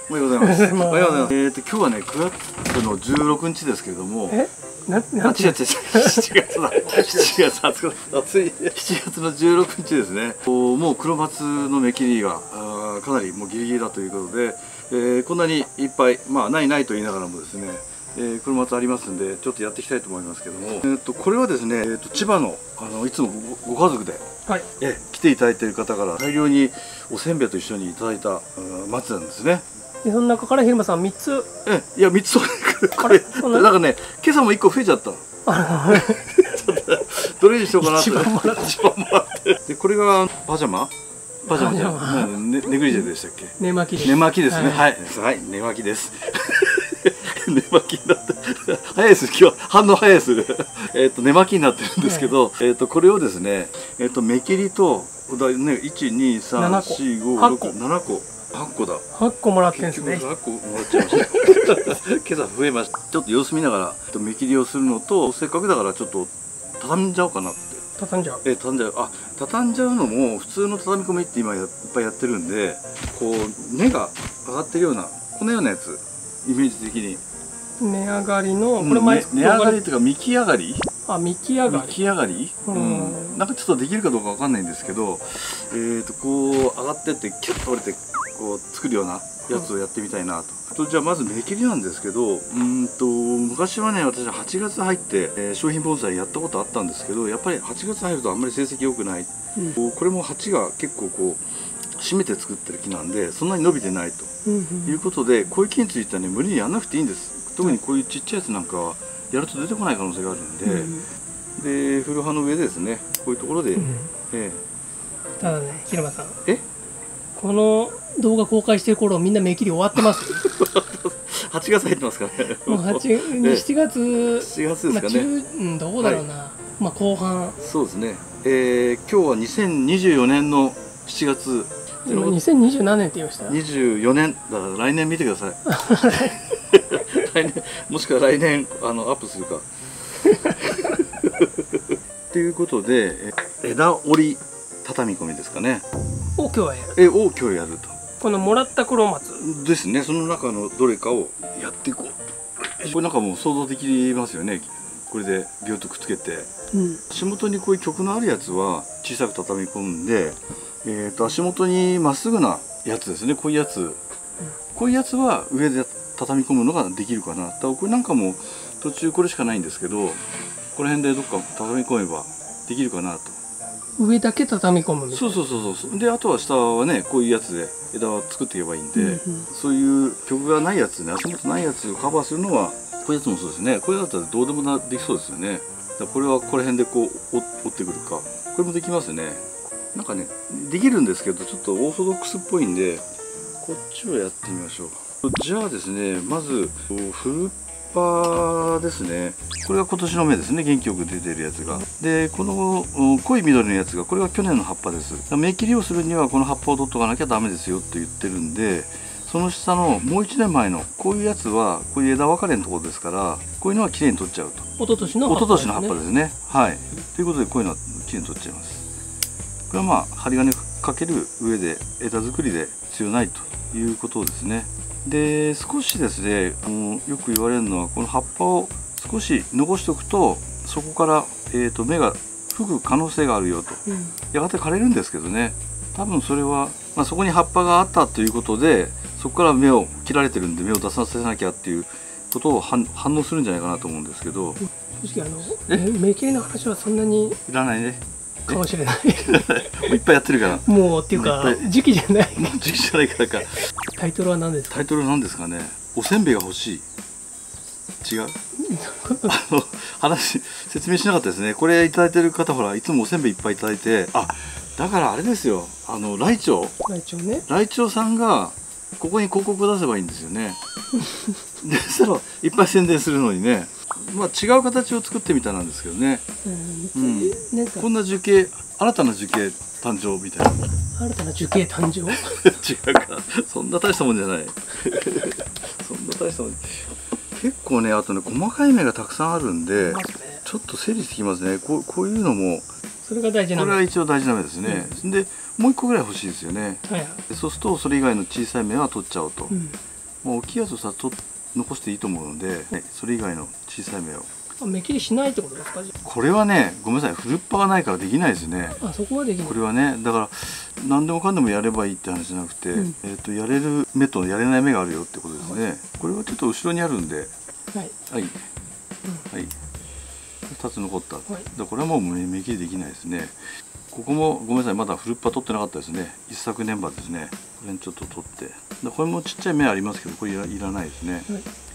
おはようございます。おはようございます。今日はね、9月の16日ですけれども。違う、7月だ。7月暑い。7月の16日ですね。もう黒松の芽切りがかなりもうギリギリだということで、こんなにいっぱい、まあないと言いながらもですね、黒松ありますんで、ちょっとやっていきたいと思いますけども、これはですね、千葉のいつもご家族で、はい、来ていただいている方から大量におせんべいと一緒にいただいた松なんですね。 でその中から平間さん3つ。 いや3つこれなんかね、今朝も1個増えちゃった。どれにしようかなって。一番もらってで、これがパジャマじゃん、ネグリジェでしたっけ。 寝巻きです。 寝巻きですね。はい、寝巻きです。寝巻きになって早いです。今日は反応早いです。寝巻きになってるんですけど、これをですね、芽切りとね、1、2、3、4、5、6、7個。8個だ。8個もらってんですね。8個もらっちゃいました。今朝増えました。ちょっと様子見ながら芽切りをするのと、せっかくだからちょっと畳んじゃおうかなって。 畳んじゃう。 畳んじゃう。畳んじゃうのも普通の畳み込みって今いっぱいやってるんで、こう根が上がってるようなこのようなやつ、イメージ的に。 根上がりのこれ前根上がりっていうか幹上がり。 幹上がり。 幹上がり。なんかちょっとできるかどうかわかんないんですけど、こう上がってってキュッと折れて。こう作るようなやつをやってみたいなと。じゃあまず芽切りなんですけど、昔はね、私は8月入って、商品盆栽やったことあったんですけど、やっぱり8月入るとあんまり成績良くない、これも鉢が結構こう締めて作ってる木なんでそんなに伸びてないということで、こういう木についてはね無理にやんなくていいんです。特にこういうちっちゃいやつなんかはやると出てこない可能性があるんで、で古葉の上でですね、こういうところで、 ただね、平間さん、この動画公開してる頃みんな芽切り終わってます。 8月入ってますからね。 もう7月ですかね。 どうだろうな。まあ後半。 そうですね。今日は2024年の7月。 今2027年って言いました。 24年だから来年見てください。来年もしくは来年アップするか。ということで枝折り畳み込みですかね。 を今日はやる。 を今日やると。 このもらった黒松ですね。その中のどれかをやっていこう。これなんかもう想像できますよね。これでビュッとくっつけて、足元にこういう曲のあるやつは小さく畳み込んで、足元にまっすぐなやつですね。こういうやつ、こういうやつは上で畳み込むのができるかな。だからこれなんかも途中これしかないんですけど、この辺でどっか畳み込めばできるかなと。 上だけ畳み込むみたいな。 そうで、あとは下はねこういうやつで枝を作っていけばいいんで、そういう曲がないやつね、足元ないやつをカバーするのはこういうやつもそうですね。これだったらどうでもできそうですよね。だこれはこの辺でこう折ってくるか、これもできますね。なんかねできるんですけど、ちょっとオーソドックスっぽいんでこっちをやってみましょう。じゃあですね、まずフル葉ですね。これが今年の芽ですね。元気よく出てるやつが。でこの濃い緑のやつがこれが去年の葉っぱです。芽切りをするにはこの葉っぱを取っとかなきゃダメですよって言ってるんで、その下のもう1年前のこういうやつはこういう枝分かれのところですから、こういうのはきれいに取っちゃうと。 一昨年の葉っぱですね。 はい。ということでこういうのはきれいに取っちゃいます。これはまあ針金かける上で枝作りで必要ないということですね。で少しですね、よく言われるのはこの葉っぱを少し残しておくとそこから、芽が吹く可能性があるよと、やがて枯れるんですけどね、多分それは、そこに葉っぱがあったということでそこから芽を切られてるんで芽を出させなきゃっていうことを反応するんじゃないかなと思うんですけど、 正直芽切りの話はそんなにいらないねかもしれない。 いっぱいやってるからもうっていうか時期じゃない。 時期じゃないからか。 タイトルは何ですか。 タイトルは何ですかね。おせんべいが欲しい。違う。説明しなかったですね。これいただいてる方ほらいつもおせんべいいっぱいいただいて、だからあれですよ。ライチョウね。 ライチョウさんがここに広告を出せばいいんですよね。でそしたらいっぱい宣伝するのにね。違う形を作ってみたなんですけどね。こんな樹形、新たな樹形誕生みたいな。 新たな樹形誕生？ 違うか。そんな大したもんじゃない。そんな大したもん。結構ね、あとね、細かい芽がたくさんあるんで、ちょっと整理してきますね。こういうのも。 それが大事な芽。 これは一応大事な芽ですね。で、もう一個ぐらい欲しいですよね。そうすると、それ以外の小さい芽は取っちゃおうと。 まあ、大きいやつをさ残していいと思うので、ね、それ以外の小さい芽を。 目切りしないってことですか？ これはね、ごめんなさい、フルッパがないからできないですね。 あ、そこはできない。 これはね、だから何でもかんでもやればいいって話じゃなくて、やれる芽とやれない芽があるよってことですね。これはちょっと後ろにあるんで、はい、はい、2つ残った。だこれはもう目切りできないですね。ここもごめんなさい、まだフルッパ取ってなかったですね。一昨年葉ですね。これにちょっと取って、これもちっちゃい芽ありますけど、これいらないですね。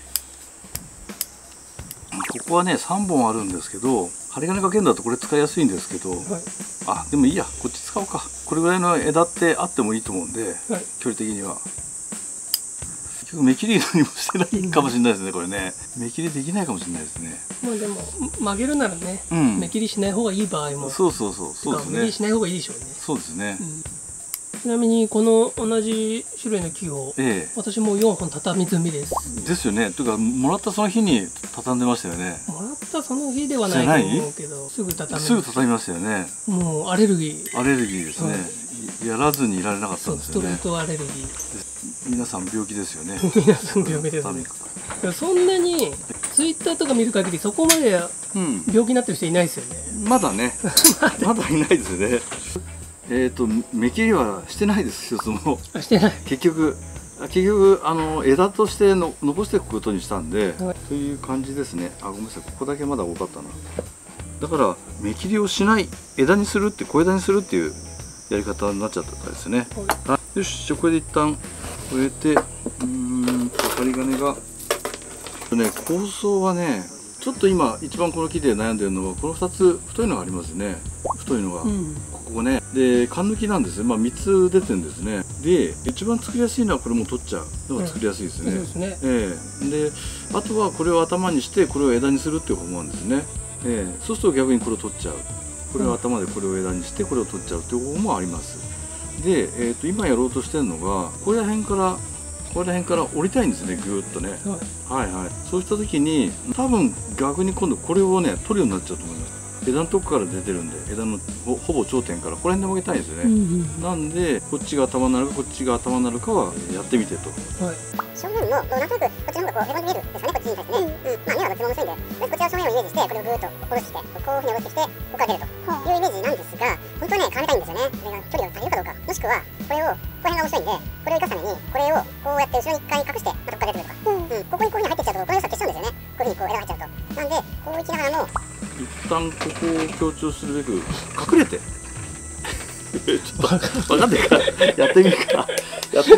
ここはね3本あるんですけど、針金かけるんだとこれ使いやすいんですけど、あ、でもいいや、こっち使おうか。これぐらいの枝ってあってもいいと思うんで、距離的には結局目切り何もしてないかもしれないですね。これね、目切りできないかもしれないですね。 まあでも曲げるならね、目切りしない方がいい場合も、 そうですね。 目切りしない方がいいでしょうね。 そうですね。 ちなみにこの同じ種類の木を、私も4本畳み済みです。 ですよね。というかもらったその日に畳んでましたよね。 もらったその日ではないと思うけど、すぐ畳みましたよね。 もうアレルギーですね。やらずにいられなかったんですよね。 ストレートアレルギー。 皆さん病気ですよね。 皆さん病気ですね。そんなにツイッターとか見る限りそこまで病気になってる人いないですよね。 まだね。まだいないですね。目切りはしてないです一つも。 してない。 結局枝として残していくことにしたんで、という感じですね。あ、ごめんなさい、ここだけまだ多かったな。だから目切りをしない、枝にするって小枝にするっていうやり方になっちゃったですね。よし、じゃあこれで一旦植えて、針金がね、構想はね、ちょっと今一番この木で悩んでるのはこの2つ太いのがありますね。太いのが、ここね。で、缶抜きなんですね。まあ3つ出てるんですね。で、一番作りやすいのはこれも取っちゃうのが作りやすいですね。で、あとはこれを頭にしてこれを枝にするっていう方法なんですね。そうすると逆にこれを取っちゃう。これを頭でこれを枝にしてこれを取っちゃうっていう方法もあります。で、今やろうとしてるのがここら辺から折りたいんですね、ぐーっとね。そうした時に多分逆に今度これをね取るようになっちゃうと思います。枝のとこから出てるんで、枝のほぼ頂点からここら辺で曲げたいんですよね。なんでこっちが頭になるかこっちが頭になるかはやってみてと。 正面もなんとなくこっちの方がこう枝に見えるですかね、こっちに対してね。まあ目はどっちも面白いんで、こちらの正面をイメージしてこれをぐーっと下ろして、こういうふうに下ろしてきてここから出るというイメージなんですが、本当はね絡めたいんですよね。これが距離が足りるかどうか、もしくはこれをこの辺が面白いんで、これを生かすためにこれをこうやって後ろに一回隠してまたここから出てくるとか、ここにこういうふうに入ってっちゃうとこの良さ消しちゃうんですよね。こういうふうにこう枝が入っちゃうと。なんでこういきながらも一旦ここを強調するべく隠れてちょっと分かんないからやってみるかちょっ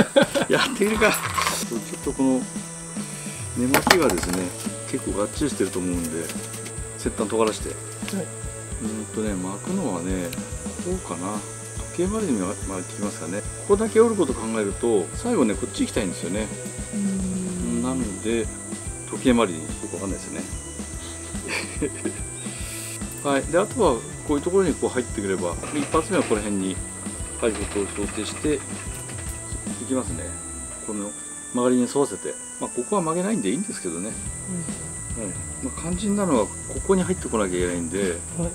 とこの根巻きがですね結構がっちりしてると思うんで、先端尖らして、巻くのはねこうかな、時計回りに巻きますかね。ここだけ折ることを考えると最後ねこっち行きたいんですよね。なので時計回りによくわかんないですよね。はい、であとはこういうところにこう入ってくれば、一発目はこの辺に入ることを想定していきますね。この曲がりに沿わせて、ここは曲げないんでいいんですけどね、肝心なのはここに入ってこなきゃいけないんで、こ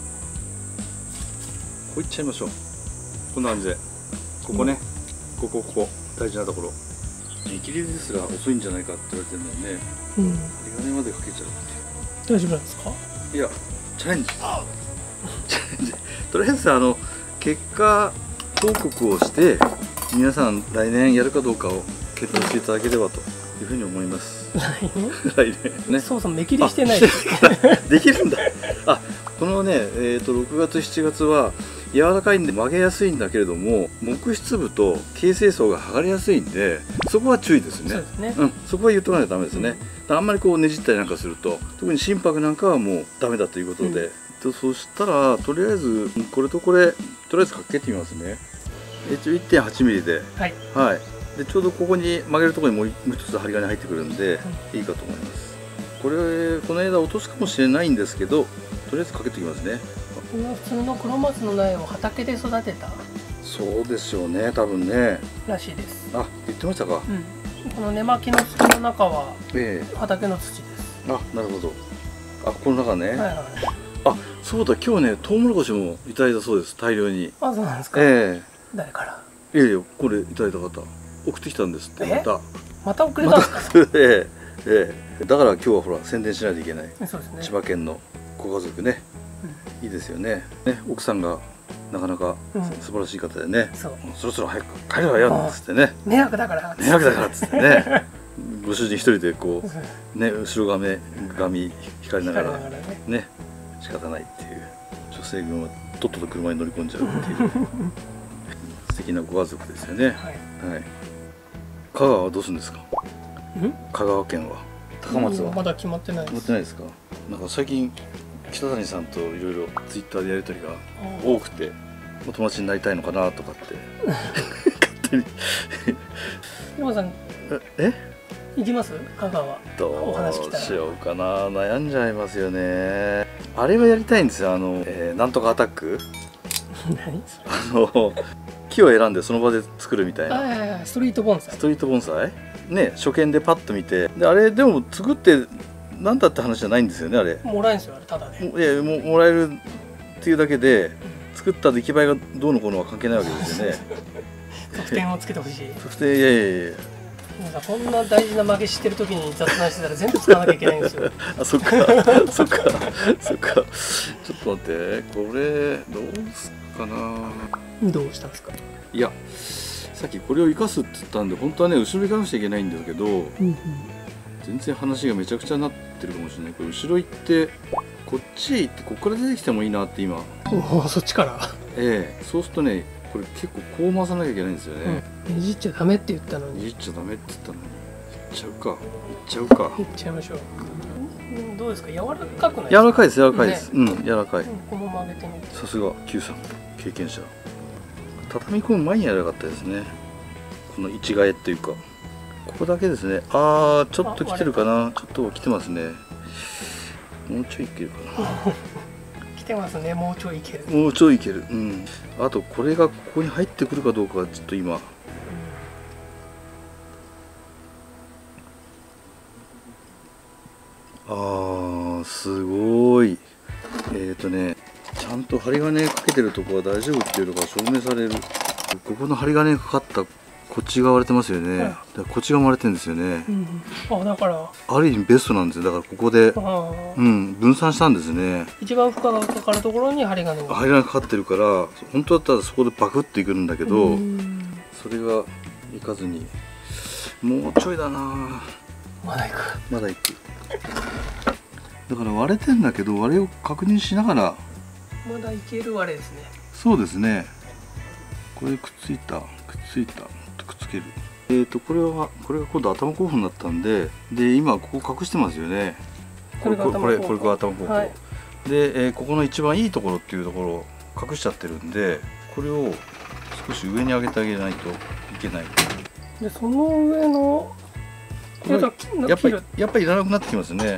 ういっちゃいましょう。こんな感じでここね、ここ大事なところ。見切りですら遅いんじゃないかって言われてるのでね、針金までかけちゃうっていう。 大丈夫なんですか？ いや、チャレンジとりあえず結果報告をして皆さん来年やるかどうかを決断していただければというふうに思います。来年ね。 そうそう、目切りしてないです。 できるんだ。このね、6月7月は柔らかいんで曲げやすいんだけれども、木質部と形成層が剥がれやすいんで、そこは注意ですね。そこは言っとかないとダメですね。あんまりこうねじったりなんかすると、特に心拍なんかはもうダメだということで、そしたらとりあえずこれとこれとりあえずかけてみますね。1.8 ミリで、でちょうどここに曲げるところにもう一つ針金入ってくるんで、いいかと思います。この枝落とすかもしれないんですけど、とりあえずかけておきますね。 これは普通の黒松の苗を畑で育てた。 そうでしょうね、多分ね。 らしいです。 言ってましたか。 この根巻きの土の中は畑の土です。 なるほど。この中ね。そうだ、今日ねトウモロコシもいただいたそうです、大量に。 そうなんですか。誰から？ いやこれいただいた方送ってきたんですって。またまた遅れたんですか？ だから今日はほら宣伝しないといけない。 そうですね。 千葉県のご家族ね、いいですよね。奥さんがなかなか素晴らしい方でね、そろそろ早く帰るわよっつってね、 迷惑だからっつってね、ご主人一人でこうね、後ろ髪光りながらね、仕方ないっていう、女性軍はとっとと車に乗り込んじゃうっていう素敵なご家族ですよね。はい。香川はどうするんですか？香川県は、高松はまだ決まってないです。 決まってないですか？なんか最近北谷さんといろいろツイッターでやり取りが多くて、お友達になりたいのかなとかって勝手に山さん、行きます？香川。 どうしようかな、悩んじゃいますよね。あれはやりたいんですよ。なんとかアタック。 何？ 木を選んでその場で作るみたいな。 ストリート盆栽。 ストリート盆栽ね、初見でパッと見て、であれでも作ってなんだって話じゃないんですよね。あれもらえるんですよ、あれただで。 いや、もらえるっていうだけで、作った出来栄えがどうのこうのは関係ないわけですよね。 得点をつけてほしい。 得点、いやこんな大事な負け知ってる時に雑談してたら全部使わなきゃいけないんですよ。 そっかちょっと待って、これどうすっかな。 どうしたんですか？ いや、さっきこれを生かすって言ったんで、本当はね後ろに行かなくちゃいけないんですけど、全然話がめちゃくちゃになってるかもしれない。これ後ろ行ってこっち行って、ここから出てきてもいいなって今。 そっちから。 そうするとね、これ結構こう回さなきゃいけないんですよね。 ねじっちゃダメって言ったのに。 ねじっちゃダメって言ったのに。行っちゃいましょう。 どうですか？柔らかくないですか？ 柔らかいです。柔らかい。 この曲げてみて。 さすが Q さん、経験者。畳み込む前にやらなかったですね。この位置替えっていうか、ここだけですね。ちょっと来てるかな。ちょっと来てますね。もうちょいいけるかな。 来てますね。もうちょいいける。 あとこれがここに入ってくるかどうかはちょっと今。すごい。ちゃんと針金かけてるとこは大丈夫っていうのが証明される。ここの針金かかったこっちが割れてますよね。こっちが割れてるんですよね。 だからある意味ベストなんですよ。だからここで分散したんですね。 一番負荷がかかるところに針金かかってるから、本当だったらそこでパクっていくんだけど、それがいかずに、もうちょいだな。 まだいく。 だから割れてんだけど、割れを確認しながら。 まだいける割れですね。 そうですね。これくっついた、くっつける。これが今度頭候補になったんで、今ここ隠してますよね。これが頭候補。で、ここの一番いいところっていうところを隠しちゃってるんで、これを少し上に上げてあげないといけない。 で、その上のやっぱりいらなくなってきますね。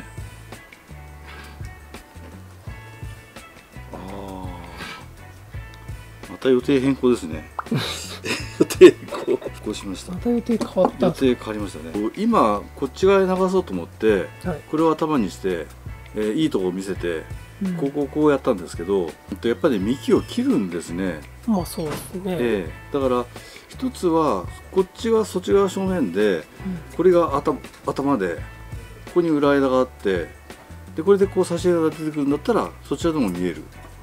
また予定変更ですね。予定変更しました。 また予定変わった。 予定変わりましたね。今こっち側に流そうと思って、これを頭にして、いいところを見せて、こうやったんですけど、やっぱり幹を切るんですね。 まあそうですね。 だから一つはこっちがそっち側正面で、これが頭で、ここに裏枝があって、でこれでこう差し枝が出てくるんだったらそちらでも見える。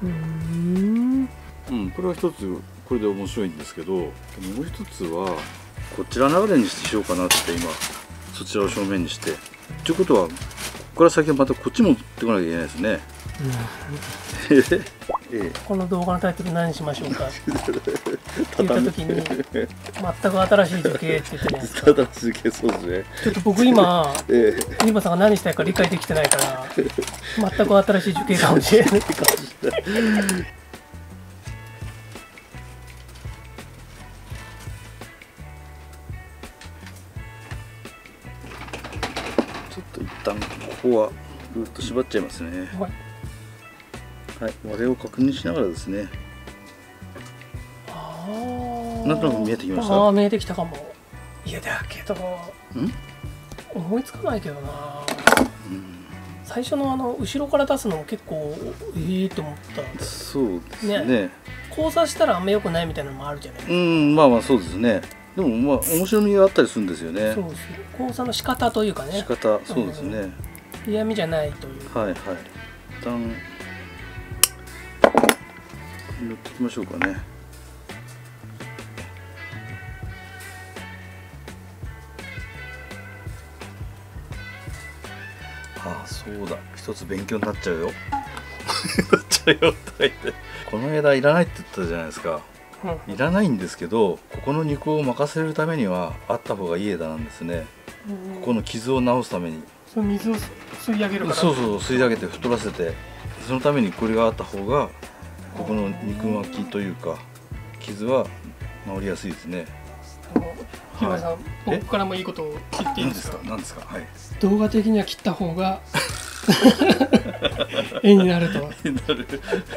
これは一つこれで面白いんですけど、もう一つはこちら流れにしようかなって今そちらを正面にして。ということはここから先はまたこっち持ってこなきゃいけないですね。 この動画のタイトル何にしましょうかって言った時に全く新しい樹形って言ってね。 新しい樹形、そうですね。 ちょっと僕今今さんが何したいか理解できてないから全く新しい樹形かもしれない。 ちょっと一旦ここはぐっと縛っちゃいますね。はい、割れを確認しながらですね。なんとなく見えてきました。 見えてきたかも。いやだけど思いつかないけどな。最初の後ろから出すのも結構って思った。 そうですね。 交差したらあんま良くないみたいなのもあるじゃないですか。 まあそうですね。 でもまあ面白みがあったりするんですよね。 そうです。交差の仕方というかね。 仕方、そうですね。 嫌味じゃないという。 はいはい。一旦塗っていきましょうかね。ああ、そうだ。一つ勉強になっちゃうよ。なっちゃうよとか言って。この枝いらないって言ったじゃないですか。いらないんですけど、ここの肉を任せるためにはあった方がいい枝なんですね。ここの傷を治すために。 その水を吸い上げるから。 そうそう、吸い上げて太らせて、そのためにこれがあった方がここの肉巻きというか傷は治りやすいですね。 日村さん、僕からもいいことを言っていいですか。 何ですか。はい。 動画的には切った方が絵になると。 なる。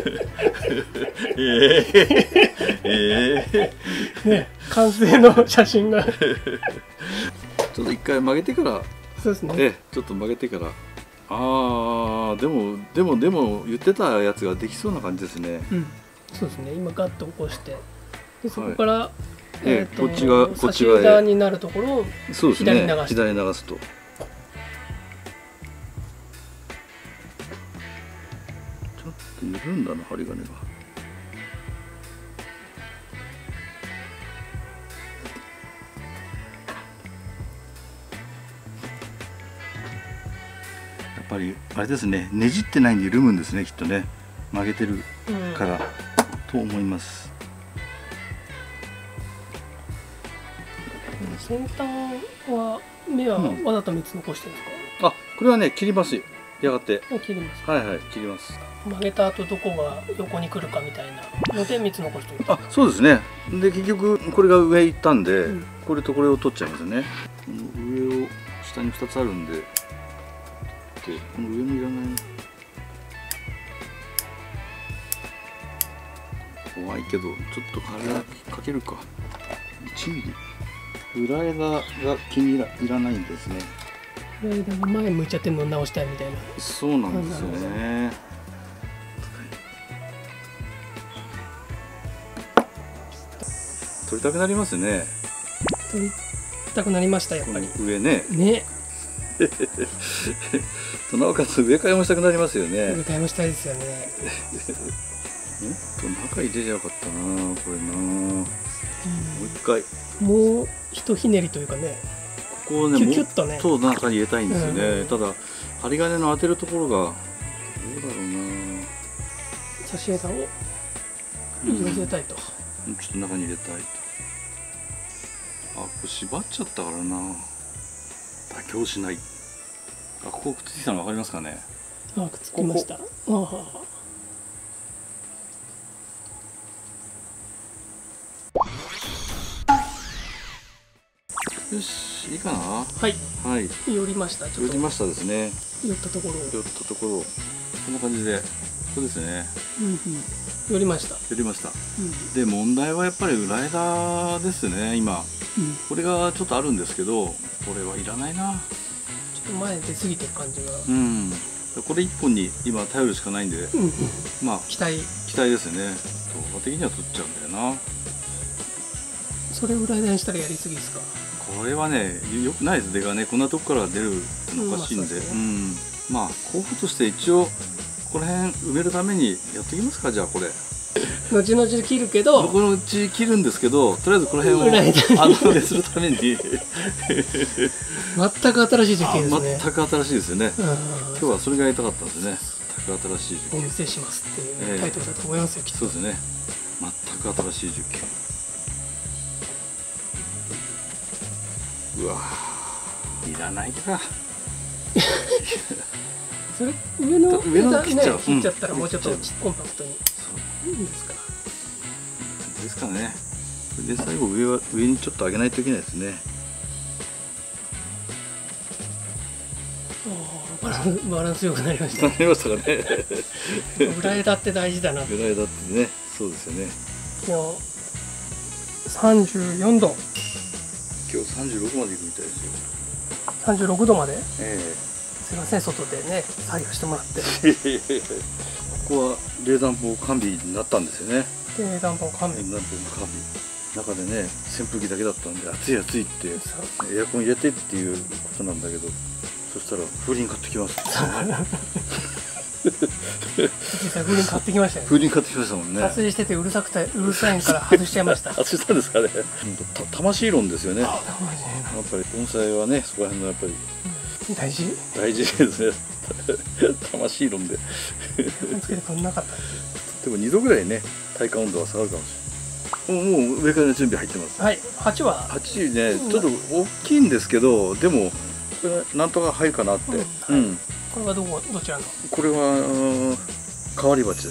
ね、完成の写真が。 ちょっと一回曲げてから。 そうですね。 ちょっと曲げてから。ああ、でも言ってたやつができそうな感じですね。 うん。そうですね。今ガッと起こして、でそこから、 こっちが差し枝になるところを左に流す。 左に流すと。緩んだな、針金が。やっぱりあれですね、ねじってないんで緩むんですね、きっとね。曲げてるから、と思います。 先端は目はわざと3つ残してるんですか。あ、これはね、切りますよ。やがて。 切ります。 はいはい、切ります。 曲げた後どこが横に来るかみたいなので3つ残しておいて。 あ、そうですね。で結局これが上行ったんで、これとこれを取っちゃいますね。この上を下に2つあるんで、この上もいらないな。怖いけどちょっとかけるか。1ミリ。裏枝が気にいらないんですね。 裏枝が前向いちゃってるのを直したいみたいな。 そうなんですよね。取りたくなりますね。 取りたくなりました、やっぱり。 上ね。 ね。 なおかつ植え替えもしたくなりますよね。 植え替えもしたいですよね。 中入れりゃよかったな、これな。もう一回。 もう一ひねりというかね。 ここをね、 キュキュッとね。 そう中に入れたいんですよね。ただ針金の当てるところがどうだろうな。 差し枝を寄せたいと。 ちょっと中に入れたいと。あ、これ縛っちゃったからな。妥協しない。あ、ここくっついたの分かりますかね。 あ、くっつきました。 よし、いいかな。 はい。 はい。 寄りました。ちょっと寄りましたですね。 寄ったところ。 寄ったところ。こんな感じで。ここですね。 寄りました。 寄りました。で、問題はやっぱり裏枝ですね。今。これがちょっとあるんですけど、これはいらないな。 ちょっと前出過ぎてる感じが。 これ一本に今頼るしかないんで、まあ期待ですね。動画的には取っちゃうんだよな。 それ裏枝にしたらやりすぎですか。 これはね、よくないです。出がね、こんなとこから出るのおかしいんで、まあ候補として一応この辺埋めるためにやっておきますか。じゃあこれ。 後々切るけど、 このうち切るんですけど、とりあえずこの辺を安定するために全く新しい樹形ですね。 全く新しいですよね。今日はそれがやりたかったんですね。全く新しい樹形。 お見せしますっていうタイトルだと思いますよ。きっと。 そうですね。全く新しい樹形。うわ、いらないか。 それ上の切っちゃう。 切っちゃったらもうちょっとコンパクトに。いいんですか。 ですかね。それで最後上にちょっと上げないといけないですね。 バランス良くなりました。 なりましたかね。 裏枝って大事だな。 裏枝ってね、そうですよね。 今日34度。 今日36まで行くみたいですよ。 36度まで。すいません、外でね作業してもらって。ここは冷暖房完備になったんですよね。 冷暖房完備。 中でね扇風機だけだったんで暑い暑いってエアコン入れてっていうことなんだけど、そしたら風鈴買ってきます実際風鈴買ってきましたよね。 風鈴買ってきましたもんね。 撮影しててうるさいから外しちゃいました外したんですかね。魂論ですよね。やっぱり盆栽はね、そこら辺のやっぱり大事ですね魂論でつけてくんなかったでも2度ぐらいね体感温度は下がるかもしれない。もう上からの準備入ってます。 はい。鉢は鉢ねちょっと大きいんですけど、でもこれなんとか入るかなって。 これはどちらの？ これは変わり鉢です。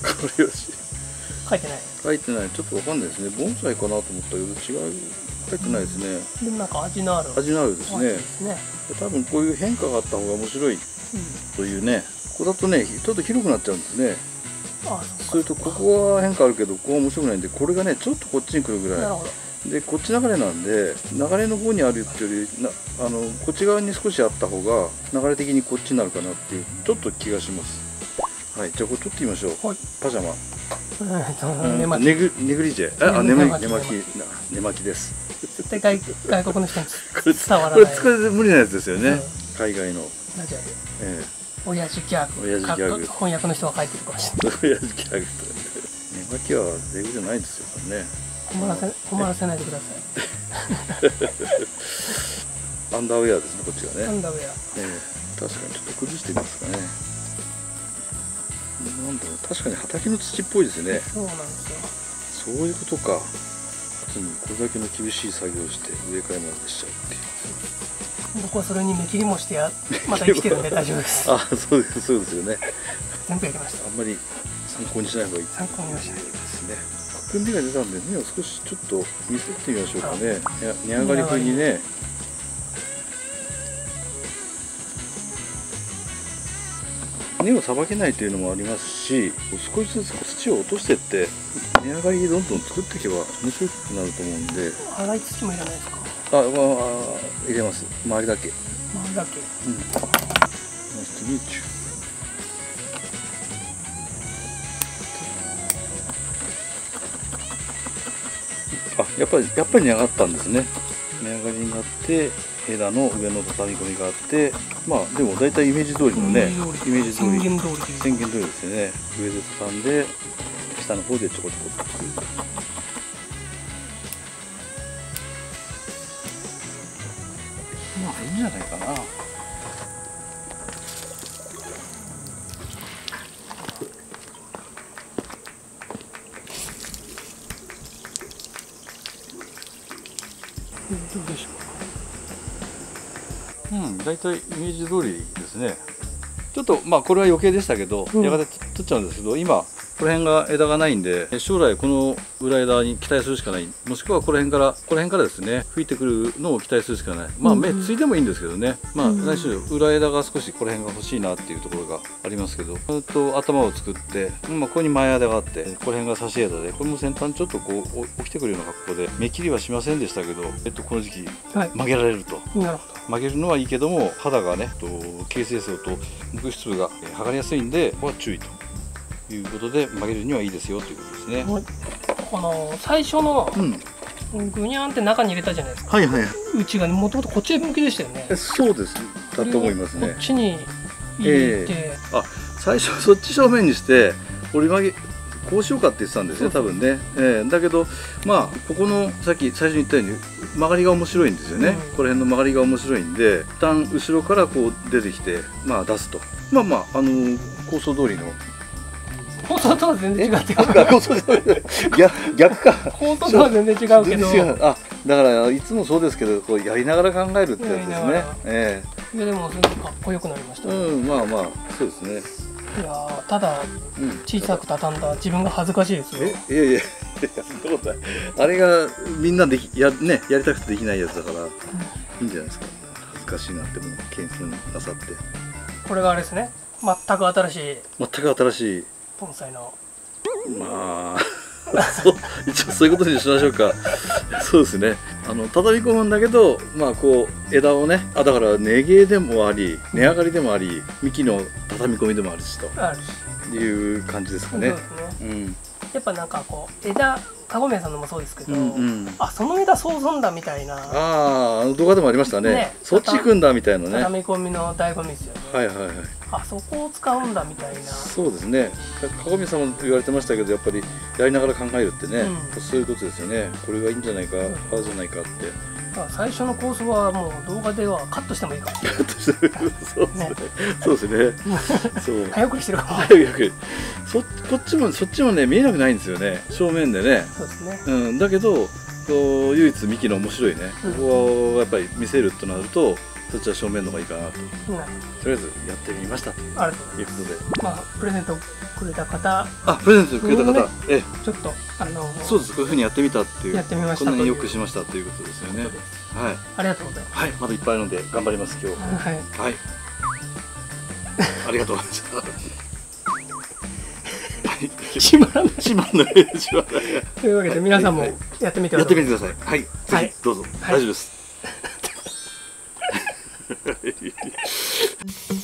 変わり鉢書いてない。 書いてない。ちょっとわかんないですね。盆栽かなと思ったけど違う、書いてないですね。 でもなんか味のあるですね。多分こういう変化があった方が面白いというね。ここだとねちょっと広くなっちゃうんですね。それとここは変化あるけどここは面白くないんで、これがねちょっとこっちに来るぐらい。 なるほど。 でこっち流れなんで、流れの方にあるっていうよりこっち側に少しあった方が流れ的にこっちになるかなっていうちょっと気がします。はい、じゃあこれ取ってみましょう。パジャマネグリジェ、寝巻きです。 絶対外国の人に伝わらない。 これ使う無理なやつですよね。海外の親父ギャグ翻訳の人が書いてるかもしれない。 親父ギャグと寝巻きはレグじゃないですよね。 困らせないでください。アンダーウェアですね、こっちがね。 アンダーウェア。 確かにちょっと崩してみますかね。なんだろう、確かに畑の土っぽいですね。 そうなんですよ。そういうことか。夏にこれだけの厳しい作業をして植え替えまでしちゃうっていう。 僕はそれに目切りもしてまだ生きてるんで大丈夫です。 そうですよね。 全部やりました。 あんまり参考にしない方がいい。 参考にはしないですね。芽が出たんで芽を少しちょっと見せてみましょうかね。根上がり風にね。根をさばけないというのもありますし、少しずつ土を落としていって根上がりどんどん作っていけば面白くなると思うんで。 粗い土もいらないですか？ 入れます。周りだけ。 ナイストミーチュー。やっぱり根上がったんですね。根上がりになって枝の上の畳み込みがあって、でも大体イメージ通りのね、宣言通りですよね。上で畳んで下の方でちょこちょこっと作る。いいんじゃないかな。 どうでしょう。大体イメージ通りですね。ちょっとこれは余計でしたけど、やがて取っちゃうんですけど、今この辺が枝がないんで、将来この裏枝に期待するしかない。もしくはこの辺からですね、吹いてくるのを期待するしかない。芽ついてもいいんですけどね。何しろ裏枝が少しこの辺が欲しいなっていうところがありますけど、頭を作って、ここに前枝があって、この辺が差し枝で、これも先端ちょっとこう起きてくるような格好で、芽切りはしませんでしたけど、この時期曲げられると。曲げるのはいいけども、肌がね、形成層と木質部が剥がれやすいんで、ここは注意と。いうことで曲げるにはいいですよということですね。 最初のぐにゃんって中に入れたじゃないですか。うちがもともとこっち向きでしたよね。 そうです。だと思いますね。 こっちに入れて、 最初そっち正面にして折り曲げこうしようかって言ってたんですね、多分ね。だけどここのさっき最初に言ったように曲がりが面白いんですよね。この辺の曲がりが面白いんで、一旦後ろからこう出てきて出すと。構想通りの。 構想とは全然違って逆か。 構想とは全然違うけど。 だからいつもそうですけど、こうやりながら考えるってやつですね。 でもすごくかっこよくなりました。 そうですね。 いやただ小さく畳んだ自分が恥ずかしいですよ。 いやそんなことない。あれがみんなやりたくてできないやつだからいいんじゃないですか。恥ずかしいなっても謙遜なさって。 これがあれですね。全く新しい盆栽の。 一応そういうことにしましょうか。そうですね。畳み込むんだけど、こう枝をね、だから根毛でもあり、根上がりでもあり、幹の畳み込みでもあるしという感じですかね。 やっぱなんかこう枝、籠宮さんのもそうですけど、 うんうん、 あ、その枝そうすんだみたいな、 ああ動画でもありましたね。そっち行くんだみたいなね。 畳み込みの醍醐味ですよね。 はいはいはい。 あそこを使うんだみたいな。 そうですね。籠宮さんも言われてましたけど、やっぱりやりながら考えるってね、そういうことですよね。これがいいんじゃないか、ああじゃないかって。 最初の構想はもう動画ではカットしてもいいかもしれない。 そうですね。そうですね。そう。 早送りしてるかもしれない。 こっちもね見えなくないんですよね。正面でね。 そうですね。 うん、だけど唯一ミキの面白いね。ここをやっぱり見せるとなると、そっちは正面の方がいいかなと。とりあえずやってみましたということで。 まあプレゼントくれた方。 プレゼントくれた方。 ちょっとそうです。こういう風にやってみたっていう。 やってみました。 こんなによくしましたということですよね。はい。 ありがとうございます。 はい。まだいっぱいあるので頑張ります今日。 はい。 はい。ありがとうございました。 閉まらない。 閉まらない。 というわけで皆さんもやってみてください。 やってみてください。はい。ぜひどうぞ。大丈夫です。